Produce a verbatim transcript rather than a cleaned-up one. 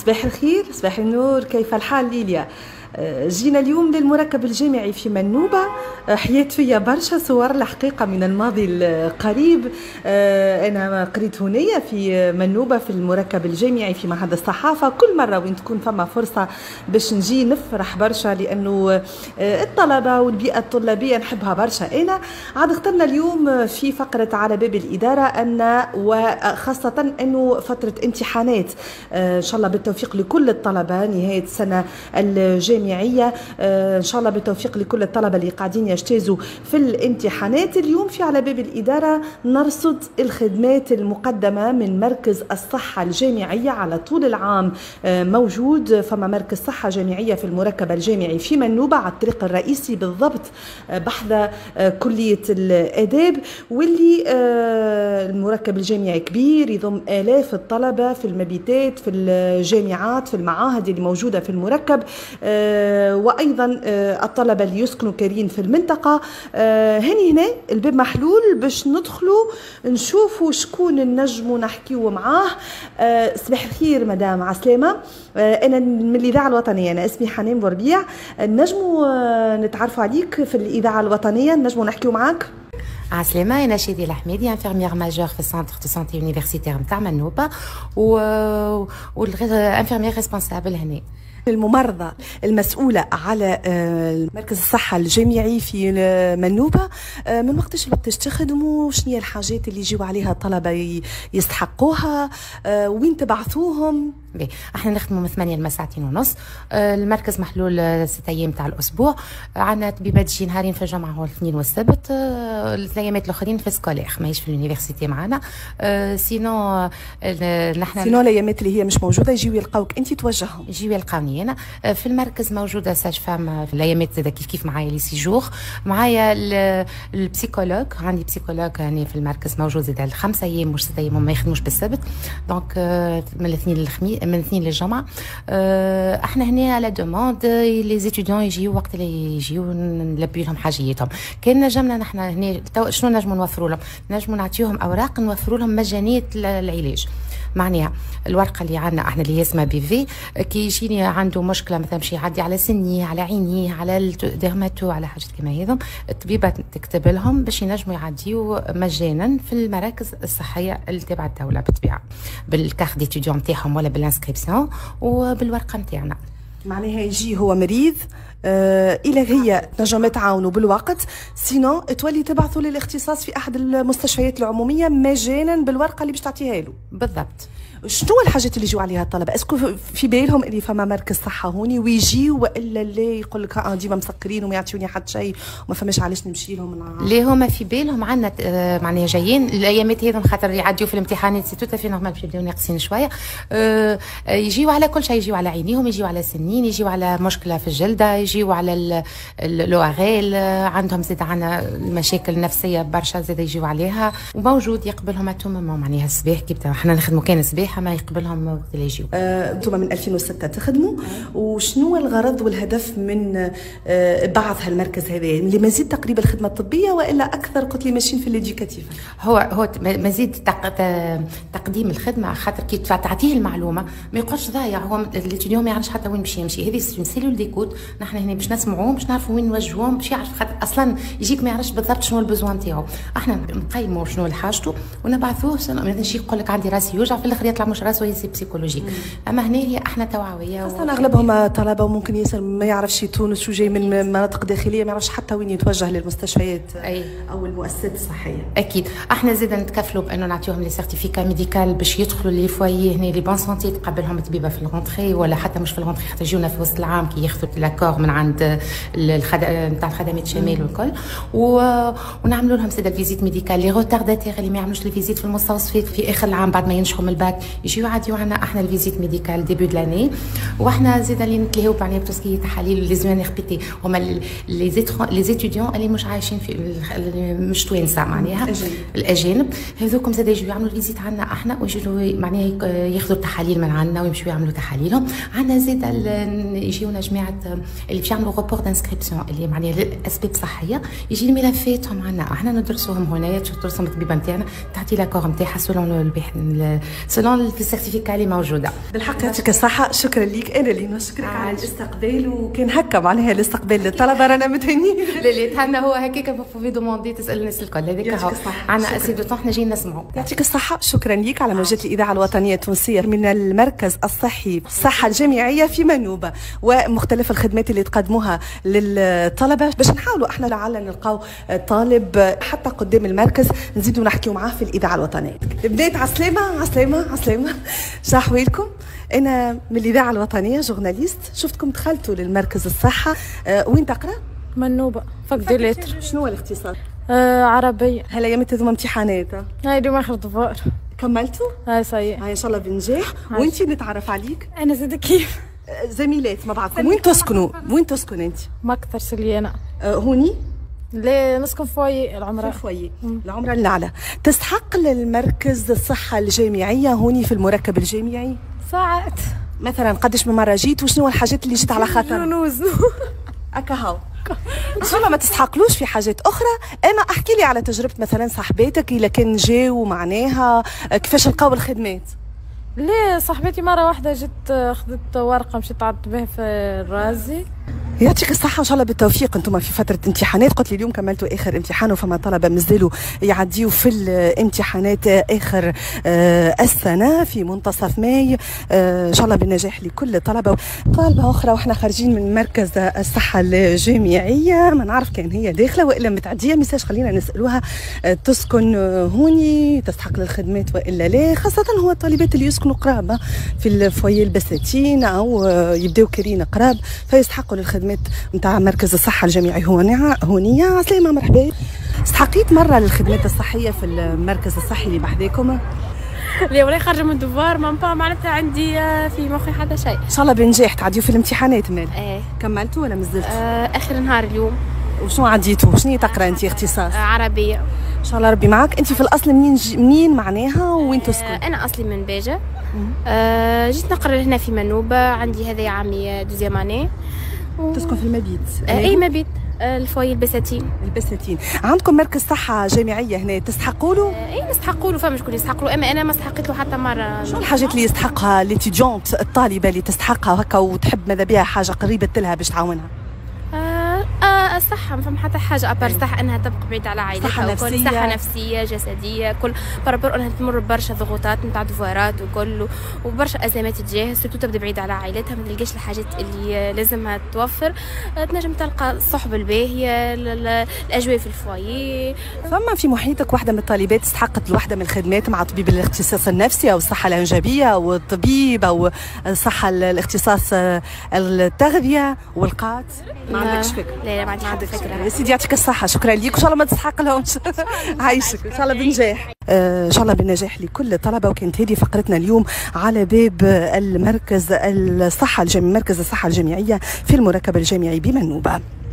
صباح الخير، صباح النور، كيف الحال ليليا؟ جينا اليوم للمركب الجامعي في منوبة. حيات فيا برشا صور الحقيقة من الماضي القريب. أنا قريت هنايا في منوبة في المركب الجامعي في معهد الصحافة. كل مرة وين تكون فما فرصة باش نجي نفرح برشا، لأنه الطلبة والبيئة الطلابية نحبها برشا. أنا عاد اخترنا اليوم في فقرة على باب الإدارة أن وخاصة أنه فترة امتحانات، إن شاء الله بالتوفيق لكل الطلبة نهاية السنة الجامعية، ان شاء الله بالتوفيق لكل الطلبه اللي قاعدين يجتازوا في الامتحانات. اليوم في على باب الاداره نرصد الخدمات المقدمه من مركز الصحه الجامعيه على طول العام. موجود فما مركز صحه جامعيه في المركب الجامعي في منوبه على الطريق الرئيسي بالضبط بحذا كليه الاداب، واللي المركب الجامعي كبير يضم الاف الطلبه في المبيتات في الجامعات في المعاهد اللي موجوده في المركب، وايضا الطلبه اللي يسكنوا كارين في المنطقه. هني هنا الباب محلول باش ندخلوا نشوفوا شكون النجم ونحكيوا معاه. صباح الخير مدام عسلامه، انا من الاذاعه الوطنيه، انا اسمي حنان بوربيع. نجموا نتعرفوا عليك في الاذاعه الوطنيه، نجموا نحكيوا معاك؟ عسلامة، أنا شادي الحميدي، انفيرميير ماجور في السنتر دو سانتي يونيفرسيتير نتاع منوبة و انفيرميير ريسبونسابل هنا. الممرضة المسؤولة على مركز الصحة الجامعي في منوبة، من وقتاش لوقتاش تخدموا؟ شنو هي الحاجات اللي يجيو عليها الطلبة يستحقوها؟ وين تبعثوهم؟ بي. احنا نخدموا من ثمانية لما ساعتين ونص. المركز محلول ست ايام تاع الاسبوع، عندنا طبيبات تجي نهارين في الجمعه هو الاثنين والسبت، الايامات الاخرين في سكولير ماهيش في اليونيفرسيتي معنا. سينو نحن سينو الايامات اللي هي مش موجوده يجيو يلقاوك انت توجههم؟ يجيو يلقاوني انا في المركز. موجوده ساج فام في الايامات زاده كيف كيف معايا لي سيجور، معايا البسيكولوج، عندي بسيكولوج يعني في المركز موجود زاده الخمس ايام مش ست ايام، ما يخدموش بالسبت. دونك من الاثنين للخميس من الاثنين للجمعه. أه احنا هنا على دوموند لي زيتيديون يجيو وقت اللي يجيو نلبي لهم حاجيتهم. كان نجمنا نحن هنا شنو نجموا نوفروا لهم؟ نجموا نعطيوهم اوراق نوفروا لهم مجانيه العلاج. معناها الورقه اللي عندنا احنا اللي هي اسمها بي في، كي يجيني عنده مشكله مثلا باش يعدي على سنيه على عينيه على الديرماتو على حاجات كيما هذم، الطبيبه تكتب لهم باش ينجموا يعديوا مجانا في المراكز الصحيه اللي تبع الدوله بالطبيعه، بالكارت ديتيديون نتاعهم ولا بالانسكريبسيون وبالورقه نتاعنا. معناها يجي هو مريض آه إلى هي تنجم تعاونوا بالوقت، سينو تولي تبعثوا للاختصاص في احد المستشفيات العموميه مجانا بالورقه اللي باش تعطيها له. بالضبط. شنو الحاجات اللي يجوا عليها الطلبه؟ اسكو في بالهم اللي فما مركز صحه هوني ويجيو، والا لا يقول لك اه ديما مسكرين وما يعطيوني حتى شيء وما فماش علاش نمشي لهم؟ ليه هما في بالهم عندنا آه معناها جايين الايامات هذم خاطر يعديو في الامتحانات، سي توتا في نورمال باش يبداو ناقصين شويه. آه يجيو على كل شيء، يجيو على عينيهم، يجيو على سنين، يجيو على مشكله في الجلده، يجيو على الاوغيل، عندهم زاد عندنا المشاكل النفسيه برشا زاد يجيو عليها، وموجود يقبلهم اتومم معناها الصباح كي احنا نخدموا كان الصباح ما يقبلهم وقت اللي يجيو. انتم آه، من ألفين وستة تخدموا، وشنو الغرض والهدف من آه، بعث هالمركز هذا؟ اللي مزيد تقريب الخدمه الطبيه والا اكثر قلت لي ماشيين في الاديوكاتيف؟ هو هو مزيد تقديم الخدمه، خاطر كي تعطيه المعلومه ما يقعدش ضايع، هو الاتيديون ما يعرفش حتى وين باش يمشي. هذه سيلول ديكوت، نحن هنا باش نسمعوهم باش نعرفوا وين نوجهوهم باش يعرف، خاطر اصلا يجيك ما يعرفش بالضبط شنو البزوان نتاعو. احنا نقيموا شنو حاجته ونبعثوه، مثلا شي يقول لك عندي راسي يوجع في الاخر يطلع مش راسه يسي بسيكولوجيك. اما هنا هي احنا توعويه اصلا اغلبهم طلبه وممكن ياسر ما يعرفش تونس شو جاي من مناطق داخليه، ما يعرفش حتى وين يتوجه للمستشفيات أي. او المؤسسات الصحيه. اكيد احنا زيد نتكفلوا بانه نعطيهم لي سيرتيفيكا ميديكال باش يدخلوا لي فوايي هنا لي بون سونتي تقبلهم طبيبه في الغونتري ولا حتى مش في الغونتري، خاطر يجونا في وسط العام كي ياخذوا لاكور من عند الخد... نتاع الخدمات الشمال والكل، و... ونعملوا لهم سيده الفيزيت ميديكال. لي روتارداتير اللي ما يعملوش الفيزيت في المستوصفات في اخر العام بعد ما ينجحوا من الباك يجيو عادي عندنا احنا الفيزيت ميديكال ديبي دو لاني. واحنا زيد اللي نتلهيو معناها بتوسكي تحاليل لي زوين ريبيتي، هما لي لي زيتيديون اللي مش عايشين في مش توانسه معناها الاجانب، هذوكم زاد يجيو يعملوا الفيزيت عندنا احنا ويجوا معناها ياخذوا التحاليل من عندنا ويمشوا يعملوا تحاليلهم. عندنا زيد يجيونا جماعه اللي باش يعملوا روبور دانسكريبسيون اللي معناها لاسباب صحيه، يجي ملفاتهم عندنا احنا ندرسوهم هنايا، تدرسهم الطبيبه نتاعنا تعطي لاكور نتاعها سولون سولون كومبليمون في السيرتيفيكا اللي موجوده. بالحق يعطيك الصحه، شكرا ليك. انا اللي نشكرك آه. على الاستقبال، وكان هكا معناها الاستقبال للطلبه رانا متهنيين. لا لا تهنى هو هكاك بوفي دوموندي تسال الناس الكل هذاك هو عندنا اسي دو طون حنا جايين نسمعوا. يعطيك الصحه، شكرا ليك على موجات الاذاعه الوطنيه التونسيه من المركز الصحي الصحه الجامعيه في منوبه، ومختلف الخدمات اللي تقدموها للطلبه باش نحاولوا احنا لعل نلقاو طالب حتى قدام المركز نزيدوا نحكيوا معاه في الاذاعه الوطنيه. بدايه عسلامه عسلامه عسلامه، شو احوالكم؟ انا من الاذاعه الوطنيه جورناليست، شفتكم دخلتوا للمركز الصحه. أه وين تقرا؟ منوبه فك دي لتر. شنو هو الاختصاص؟ آه عربيه. هلا يمت هذوما امتحانات؟ هاي اليوم اخر دفار. كملتوا؟ هاي صحيح. هاي ان شاء الله بنجاح. وانتي نتعرف عليك؟ انا زاد كيف زميلات مع بعضكم. وين تسكنوا؟ وين تسكن انت؟ مكتر سليانه. أه هوني؟ ليه نسكن فوي العمره. فوي العمره الأعلى. تستحق للمركز الصحه الجامعيه هوني في المركب الجامعي؟ ساعات. مثلا قداش من مره جيت وشنو الحاجات اللي جيت على خاطر؟ نوز هكا هاو. ان شاء الله ما تستحقلوش في حاجات اخرى. اما احكي لي على تجربه مثلا صاحباتك اذا كان جاوا معناها كيفاش لقاو الخدمات. ليه صاحبتي مره واحده جت خذت ورقه مشيت عدت به في الرازي. يعطيك الصحة، إن شاء الله بالتوفيق. أنتم في فترة امتحانات، قلت لي اليوم كملتوا آخر امتحان وفما طلبة مازالوا يعديوا في الامتحانات آخر آه السنة في منتصف ماي. آه إن شاء الله بالنجاح لكل الطلبة. طالبة أخرى وإحنا خارجين من مركز الصحة الجامعية، ما نعرف كان هي داخلة وإلا متعدية ميساج، خلينا نسألوها. آه تسكن هوني، تستحق للخدمات وإلا لا، خاصة هو الطالبات اللي يسكنوا قرابة في الفوية البساتين أو آه يبداو كارين قراب فيستحقوا للخدمات نتاع مركز الصحة الجامعي هونية. هونية عسلامة، مرحبا. استحقيت مرة للخدمات الصحية في المركز الصحي اللي بحذاكم؟ لا والله خارجة من دوار ما با معناتها عندي في مخي حتى شيء. إن شاء الله بنجاح تعديوا في الامتحانات مال. ايه كملتوا ولا مازلت؟ آه آخر نهار اليوم. وشنو عديتوا؟ شنو تقرا أنت اختصاص؟ آه عربية. إن شاء الله ربي معك. أنت في الأصل منين ج... منين معناها وين تسكن؟ آه أنا أصلي من باجة. آه جيت نقرا هنا في منوبة، عندي هذا عامي دوزيام اني. و... تسكن في المبيت؟ آه اي مبيت الفوي البساتين. البساتين. عندكم مركز صحة جامعية هنا تستحقوا له؟ آه اي نستحقوا له، فما شكون يستحق له، اما انا ما استحقيت له حتى مرة. شنو الحاجات اللي يستحقها ليتيديونت الطالبة اللي تستحقها هكا وتحب ماذا بيها حاجة قريبة لها باش تعاونها؟ آه آه الصحة ما فما حتى حاجة أبار الصحة أنها تبقى بعيدة على عائلتها. صحة نفسية. صحة نفسية جسدية كل بربر أنها تمر برشا ضغوطات نتاع دفوارات وكل وبرشا أزمات تجاه سيرتو تبدا بعيدة على عائلتها، ما تلقاش الحاجات اللي لازمها توفر. آه تنجم تلقى الصحبة الباهية، الأجواء في الفوايي. ثم في محيطك واحدة من الطالبات استحقت الواحدة من الخدمات مع طبيب الاختصاص النفسي أو الصحة الإنجابية أو الطبيب أو الصحة الاختصاص التغذية والقات؟ ما عندكش فكرة؟ لا لا ما عندي حد فكرة. يا سيدي يعطيك الصحة، شكرا ليك، وإن شاء الله ما تستحق لهمش. عايشك إن شاء الله بنجاح. آه إن شاء الله بالنجاح لكل الطلبة. وكانت هذه فقرتنا اليوم على باب المركز الصحة الجامعي، مركز الصحة الجامعية في المركب الجامعي بمنوبة.